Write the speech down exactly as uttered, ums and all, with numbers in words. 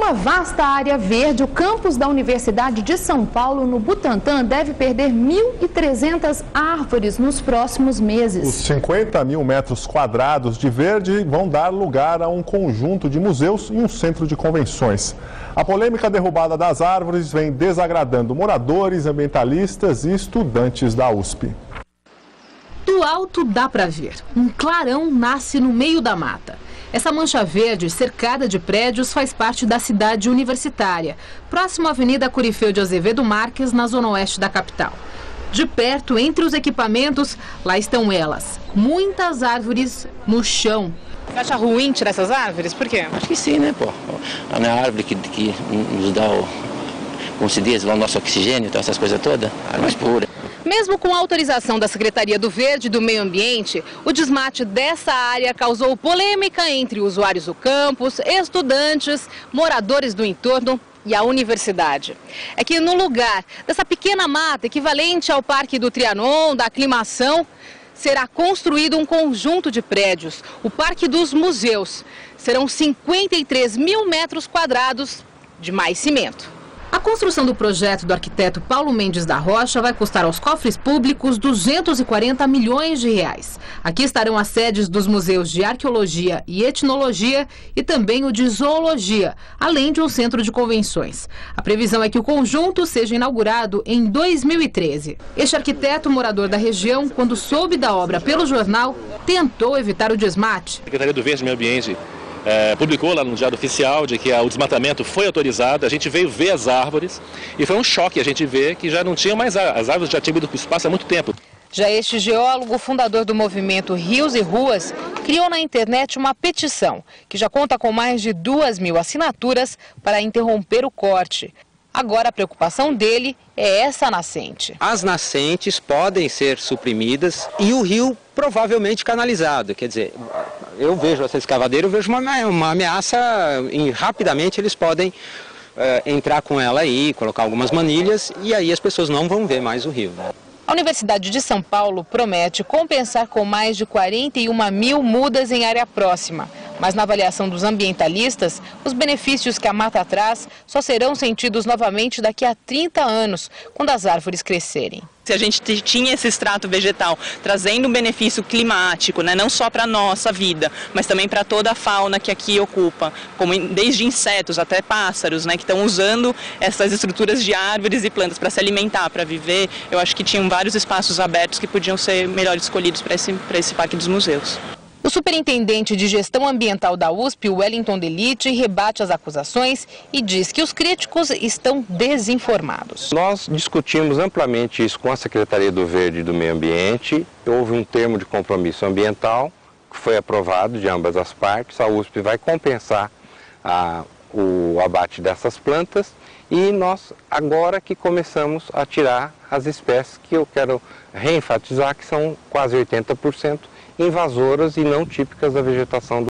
uma vasta área verde, o campus da Universidade de São Paulo, no Butantã, deve perder mil e trezentas árvores nos próximos meses. Os cinquenta mil metros quadrados de verde vão dar lugar a um conjunto de museus e um centro de convenções. A polêmica derrubada das árvores vem desagradando moradores, ambientalistas e estudantes da U S P. Do alto dá para ver. Um clarão nasce no meio da mata. Essa mancha verde, cercada de prédios, faz parte da cidade universitária, próximo à Avenida Corifeu de Azevedo Marques, na zona oeste da capital. De perto, entre os equipamentos, lá estão elas. Muitas árvores no chão. Você acha ruim tirar essas árvores? Por quê? Acho que sim, né, pô? A minha árvore que, que nos dá o, como se diz, o nosso oxigênio, então essas coisas todas, a árvore mais pura. Mesmo com a autorização da Secretaria do Verde e do Meio Ambiente, o desmate dessa área causou polêmica entre usuários do campus, estudantes, moradores do entorno e a universidade. É que no lugar dessa pequena mata, equivalente ao Parque do Trianon, da Aclimação, será construído um conjunto de prédios, o Parque dos Museus. Serão cinquenta e três mil metros quadrados de mais cimento. A construção do projeto do arquiteto Paulo Mendes da Rocha vai custar aos cofres públicos duzentos e quarenta milhões de reais. Aqui estarão as sedes dos museus de arqueologia e etnologia e também o de zoologia, além de um centro de convenções. A previsão é que o conjunto seja inaugurado em dois mil e treze. Este arquiteto, morador da região, quando soube da obra pelo jornal, tentou evitar o desmate. A Secretaria do Verde e Meio Ambiente É, publicou lá no Diário Oficial de que a, o desmatamento foi autorizado, a gente veio ver as árvores e foi um choque a gente ver que já não tinha mais árvores, as árvores já tinham ido para o espaço há muito tempo. Já este geólogo, fundador do movimento Rios e Ruas, criou na internet uma petição que já conta com mais de duas mil assinaturas para interromper o corte. Agora a preocupação dele é essa nascente. As nascentes podem ser suprimidas e o rio provavelmente canalizado. Quer dizer, eu vejo essa escavadeira, eu vejo uma, uma ameaça e rapidamente eles podem uh, entrar com ela aí, colocar algumas manilhas e aí as pessoas não vão ver mais o rio. A Universidade de São Paulo promete compensar com mais de quarenta e uma mil mudas em área próxima. Mas na avaliação dos ambientalistas, os benefícios que a mata traz só serão sentidos novamente daqui a trinta anos, quando as árvores crescerem. Se a gente tinha esse extrato vegetal trazendo um benefício climático, né, não só para a nossa vida, mas também para toda a fauna que aqui ocupa, como desde insetos até pássaros, né, que estão usando essas estruturas de árvores e plantas para se alimentar, para viver, eu acho que tinham vários espaços abertos que podiam ser melhor escolhidos para esse, para esse Parque dos Museus. O superintendente de gestão ambiental da U S P, Wellington Delite, rebate as acusações e diz que os críticos estão desinformados. Nós discutimos amplamente isso com a Secretaria do Verde e do Meio Ambiente. Houve um termo de compromisso ambiental que foi aprovado de ambas as partes. A U S P vai compensar a, o abate dessas plantas e nós agora que começamos a tirar as espécies que eu quero reenfatizar que são quase oitenta por cento invasoras e não típicas da vegetação do